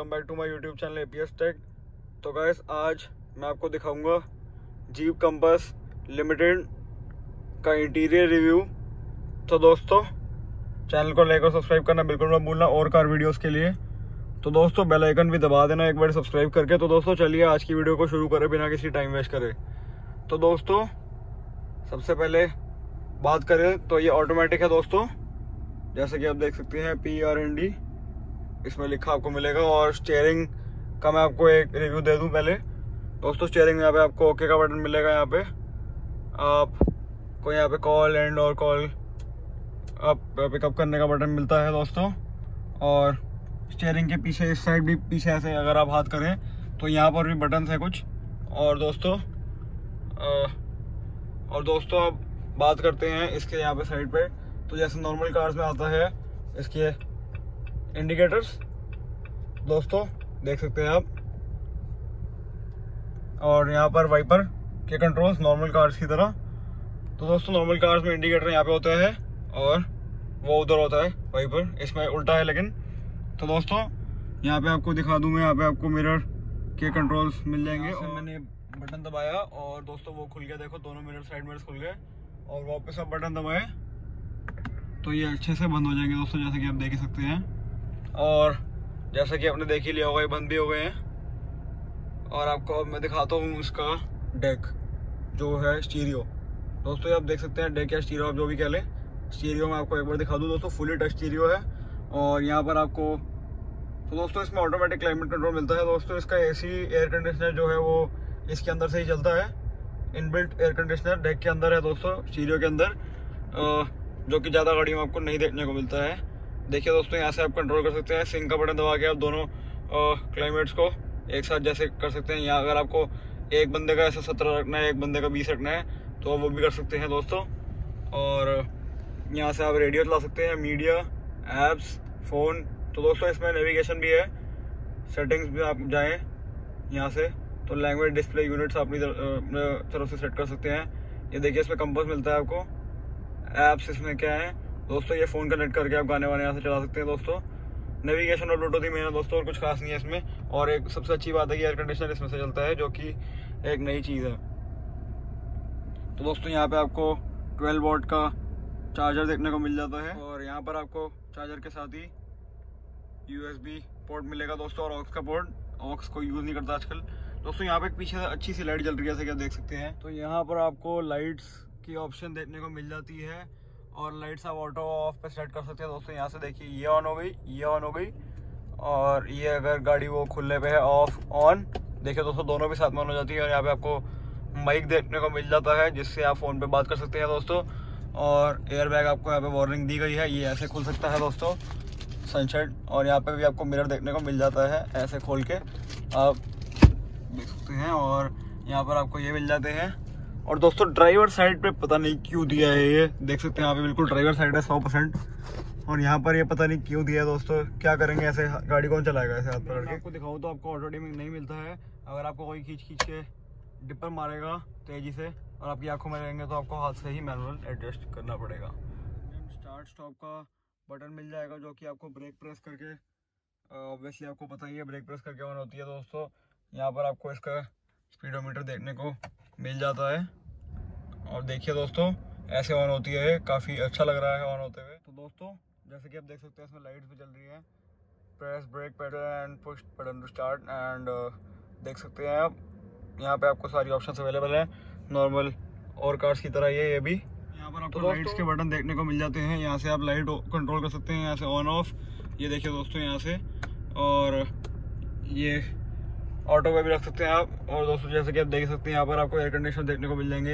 Welcome back to my YouTube channel APS tech. तो guys आज मैं आपको दिखाऊंगा जीप कंपास लिमिटेड का इंटीरियर रिव्यू। तो दोस्तों चैनल को लाइक और सब्सक्राइब करना बिल्कुल मत भूलना और कार वीडियोस के लिए। तो दोस्तों बेल आइकन भी दबा देना एक बार सब्सक्राइब करके। तो दोस्तों चलिए आज की वीडियो को शुरू करें बिना किसी टाइम वेस्ट करे। तो दोस्तों सबसे पहले बात करें तो ये ऑटोमेटिक है दोस्तों, जैसे कि आप देख सकते हैं PRND इसमें लिखा आपको मिलेगा। और स्टीयरिंग का मैं आपको एक रिव्यू दे दूं पहले। दोस्तों स्टीयरिंग में यहाँ पे आपको ओके का बटन मिलेगा। यहाँ पे आपको यहाँ पे कॉल एंड और कॉल अप पिकअप करने का बटन मिलता है दोस्तों। और स्टीयरिंग के पीछे इस साइड भी पीछे ऐसे अगर आप हाथ करें तो यहाँ पर भी बटन है कुछ। और दोस्तों अब बात करते हैं इसके यहाँ पे साइड पे। तो जैसे नॉर्मल कार्स में आता है इसके इंडिकेटर्स दोस्तों देख सकते हैं आप। और यहाँ पर वाइपर के कंट्रोल्स नॉर्मल कार्स की तरह। तो दोस्तों नॉर्मल कार्स में इंडिकेटर यहाँ पे होता है और वो उधर होता है वाइपर, इसमें उल्टा है लेकिन। तो दोस्तों यहाँ पे आपको दिखा दूँ मैं, यहाँ पे आपको मिरर के कंट्रोल्स मिल जाएंगे। और मैंने बटन दबाया और दोस्तों वो खुल गया, देखो दोनों मिरर साइड मिरर्स खुल गए। और वापस आप बटन दबाए तो ये अच्छे से बंद हो जाएंगे दोस्तों, जैसे कि आप देख ही सकते हैं। और जैसा कि आपने देख ही लिया होगा ये बंद भी हो गए हैं। और आपको मैं दिखाता हूँ इसका डेक जो है स्टीरियो। दोस्तों ये आप देख सकते हैं डेक या स्टीरियो आप जो भी कह लें। स्टीरियो में आपको एक बार दिखा दूँ दोस्तों, फुली टच स्टीरियो है। और यहाँ पर आपको तो दोस्तों इसमें ऑटोमेटिक क्लाइमेट कंट्रोल मिलता है दोस्तों। इसका AC एयर कंडीशनर जो है वो इसके अंदर से ही चलता है। इनबिल्ट एयर कंडीशनर डेक के अंदर है दोस्तों, स्टीरियो के अंदर, जो कि ज़्यादा गाड़ियों में आपको नहीं देखने को मिलता है। देखिए दोस्तों यहाँ से आप कंट्रोल कर सकते हैं, सिंक का बटन दबा के आप दोनों क्लाइमेट्स को एक साथ जैसे कर सकते हैं। यहाँ अगर आपको एक बंदे का ऐसा 17 रखना है, एक बंदे का 20 रखना है तो वो भी कर सकते हैं दोस्तों। और यहाँ से आप रेडियो चला सकते हैं, मीडिया, ऐप्स, फ़ोन। तो दोस्तों इसमें नेविगेशन भी है। सेटिंग्स में आप जाएँ यहाँ से तो लैंग्वेज डिस्प्ले यूनिट्स अपनी तरफ से सेट कर सकते हैं। ये देखिए इसमें कंपास मिलता है आपको। ऐप्स इसमें क्या है दोस्तों, ये फ़ोन कनेक्ट करके आप गाने वाने यहाँ से चला सकते हैं दोस्तों। नेविगेशन और ब्लूटूथ ही मेन है दोस्तों, और कुछ खास नहीं है इसमें। और एक सबसे अच्छी बात है कि एयर कंडीशनर इसमें से चलता है, जो कि एक नई चीज़ है। तो दोस्तों यहाँ पे आपको 12 वॉट का चार्जर देखने को मिल जाता है। और यहाँ पर आपको चार्जर के साथ ही USB पोर्ट मिलेगा दोस्तों, और ऑक्स का पोर्ट। ऑक्स को यूज़ नहीं करता आजकल दोस्तों। यहाँ पे एक पीछे अच्छी सी लाइट जल रही है जैसे कि आप देख सकते हैं। तो यहाँ पर आपको लाइट्स की ऑप्शन देखने को मिल जाती है। और लाइट्स आप ऑटो ऑफ पे सेट कर सकते हैं दोस्तों। यहाँ से देखिए ये ऑन हो गई, ये ऑन हो गई। और ये अगर गाड़ी वो खुलने पे है ऑफ ऑन, देखिए दोस्तों दोनों भी साथ में ऑन हो जाती है। और यहाँ पे आपको माइक देखने को मिल जाता है जिससे आप फ़ोन पे बात कर सकते हैं दोस्तों। और एयर बैग आपको यहाँ पे वार्निंग दी गई है, ये ऐसे खुल सकता है दोस्तों, सनशेड। और यहाँ पे भी आपको मिरर देखने को मिल जाता है, ऐसे खोल के आप देख सकते हैं। और यहाँ पर आपको ये मिल जाते हैं। और दोस्तों ड्राइवर साइड पे पता नहीं क्यों दिया है, ये देख सकते हैं यहाँ पे बिल्कुल ड्राइवर साइड है 100%। और यहाँ पर ये पता नहीं क्यों दिया है दोस्तों, क्या करेंगे ऐसे, गाड़ी कौन चलाएगा ऐसे हाथ पकड़ के। आपको दिखाऊँ तो आपको ऑटो डिमिंग नहीं मिलता है। अगर आपको कोई खींच के डिपर मारेगा तेज़ी से और आपकी आंखों में रहेंगे तो आपको हाथ से ही मैनुअल एडजस्ट करना पड़ेगा। स्टार्ट स्टॉप का बटन मिल जाएगा, जो कि आपको ब्रेक प्रेस करके, ऑब्वियसली आपको पता ही है ब्रेक प्रेस करके ऑन होती है दोस्तों। यहाँ पर आपको इसका स्पीडोमीटर देखने को मिल जाता है। और देखिए दोस्तों ऐसे ऑन होती है, काफ़ी अच्छा लग रहा है ऑन होते हुए। तो दोस्तों जैसे कि आप देख सकते हैं इसमें लाइट्स भी चल रही हैं। Press brake pedal and push button to start. And देख सकते हैं आप यहाँ पे आपको सारी ऑप्शंस अवेलेबल हैं नॉर्मल और कार्स की तरह। ये भी यहाँ पर आपको लाइट्स के बटन देखने को मिल जाते हैं। यहाँ से आप लाइट कंट्रोल कर सकते हैं, यहाँ से ऑन ऑफ, ये देखिए दोस्तों यहाँ से। और ये ऑटो पे भी रख सकते हैं आप। और दोस्तों जैसे कि आप देख सकते हैं यहाँ पर आपको एयर कंडीशनर देखने को मिल जाएंगे।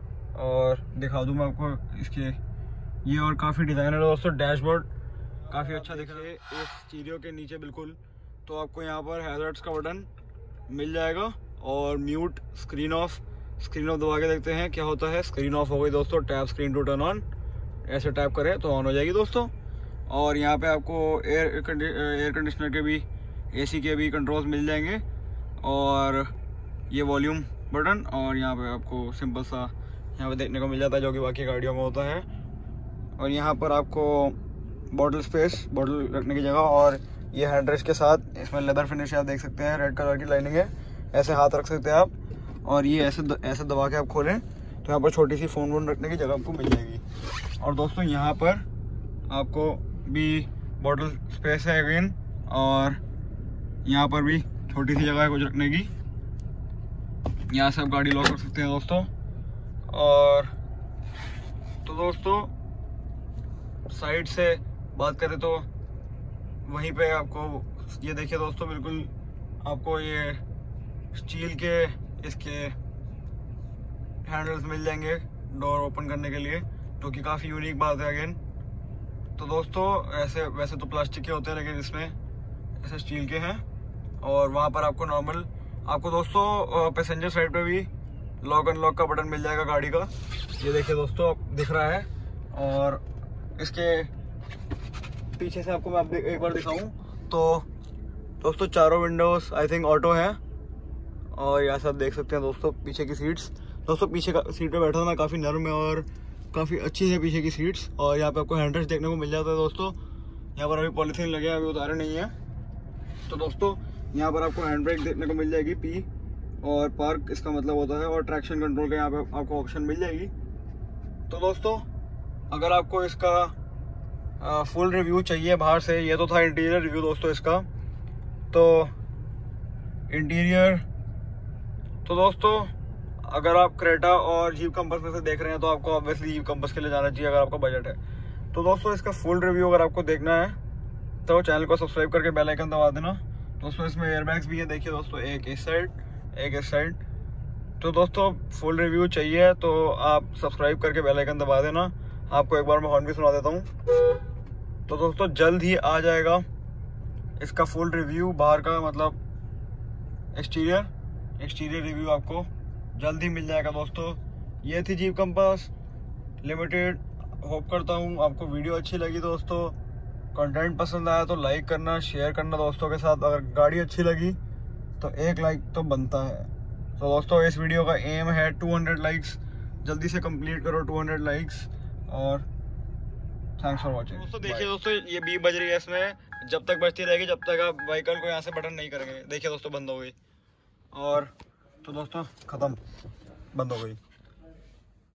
और दिखा दूँ मैं आपको इसके ये, और काफ़ी डिज़ाइन है दोस्तों। डैशबोर्ड काफ़ी अच्छा दिख रहा है इस स्टीरियो के नीचे बिल्कुल। तो आपको यहाँ पर हैज़र्ड्स का बटन मिल जाएगा। और म्यूट, स्क्रीन ऑफ दबा के देखते हैं क्या होता है। स्क्रीन ऑफ हो गई दोस्तों। Tap screen to turn on, ऐसे टैप करें तो ऑन हो जाएगी दोस्तों। और यहाँ पे आपको एयर कंडीशनर के भी, AC के भी कंट्रोल्स मिल जाएंगे। और ये वॉल्यूम बटन, और यहाँ पे आपको सिंपल सा यहाँ पे देखने को मिल जाता है, जो कि बाकी गाड़ियों में होता है। और यहाँ पर आपको बॉटल स्पेस, बॉटल रखने की जगह। और ये हैंड रेस्ट के साथ इसमें लेदर फिनिश आप देख सकते हैं, रेड कलर की लाइनिंग है। ऐसे हाथ रख सकते हैं आप, और ये ऐसे दबा के आप खोलें तो यहाँ पर छोटी सी फ़ोन वोन रखने की जगह आपको मिल जाएगी। और दोस्तों यहाँ पर आपको भी बॉटल स्पेस है अगेन, और यहाँ पर भी छोटी सी जगह है कुछ रखने की। यहाँ से आप गाड़ी लॉक कर सकते हैं दोस्तों। और तो दोस्तों साइड से बात करें तो वहीं पे आपको ये देखिए दोस्तों, बिल्कुल आपको ये स्टील के इसके हैंडल्स मिल जाएंगे डोर ओपन करने के लिए, जो कि काफ़ी यूनिक बात है अगेन। तो दोस्तों ऐसे वैसे तो प्लास्टिक के होते हैं, लेकिन इसमें ऐसे स्टील के हैं। और वहाँ पर आपको नॉर्मल आपको दोस्तों पैसेंजर साइड पे भी लॉक अनलॉक का बटन मिल जाएगा गाड़ी का। ये देखिए दोस्तों दिख रहा है। और इसके पीछे से आपको मैं एक बार दिखाऊं तो दोस्तों चारों विंडोज आई थिंक ऑटो है। और यहाँ से आप देख सकते हैं दोस्तों पीछे की सीट्स। दोस्तों पीछे का सीट पे बैठा था मैं, काफ़ी नरम है और काफ़ी अच्छी है पीछे की सीट्स। और यहाँ पे आपको हैंड रेस्ट देखने को मिल जाता है दोस्तों। यहाँ पर अभी पॉलीथीन लगे हैं, अभी उतारे नहीं है। तो दोस्तों यहाँ पर आपको हैंड ब्रेक देखने को मिल जाएगी, पी और पार्क इसका मतलब होता है, और ट्रैक्शन कंट्रोल का यहाँ पे आपको ऑप्शन मिल जाएगी। तो दोस्तों अगर आपको इसका फुल रिव्यू चाहिए बाहर से, ये तो था इंटीरियर रिव्यू दोस्तों इसका। तो इंटीरियर तो दोस्तों अगर आप क्रेटा और जीप कंपास में से देख रहे हैं तो आपको ऑब्वियसली जीप कंपास के लिए जाना चाहिए अगर आपका बजट है। तो दोस्तों इसका फुल रिव्यू अगर आपको देखना है तो चैनल को सब्सक्राइब करके बेल आइकन दबा देना। दोस्तों इसमें एयरबैग्स भी है, देखिए दोस्तों, एक इस साइड एक इस साइड। तो दोस्तों फुल रिव्यू चाहिए तो आप सब्सक्राइब करके बेल आइकन दबा देना। आपको एक बार मैं हॉर्न भी सुना देता हूँ। तो दोस्तों जल्द ही आ जाएगा इसका फुल रिव्यू बाहर का, मतलब एक्सटीरियर रिव्यू आपको जल्द ही मिल जाएगा दोस्तों। ये थी जीप कंपास लिमिटेड। होप करता हूँ आपको वीडियो अच्छी लगी दोस्तों। कंटेंट पसंद आया तो लाइक करना, शेयर करना दोस्तों के साथ। अगर गाड़ी अच्छी लगी तो एक लाइक तो बनता है। तो दोस्तों इस वीडियो का एम है 200 लाइक्स, जल्दी से कंप्लीट करो 200 लाइक्स। और थैंक्स फॉर वॉचिंग। दोस्तों देखिए दोस्तों ये बीप बज रही है, इसमें जब तक बजती रहेगी जब तक आप व्हीकल को यहाँ से बटन नहीं करेंगे। देखिए दोस्तों बंद हो गई। और तो दोस्तों ख़त्म, बंद हो गई।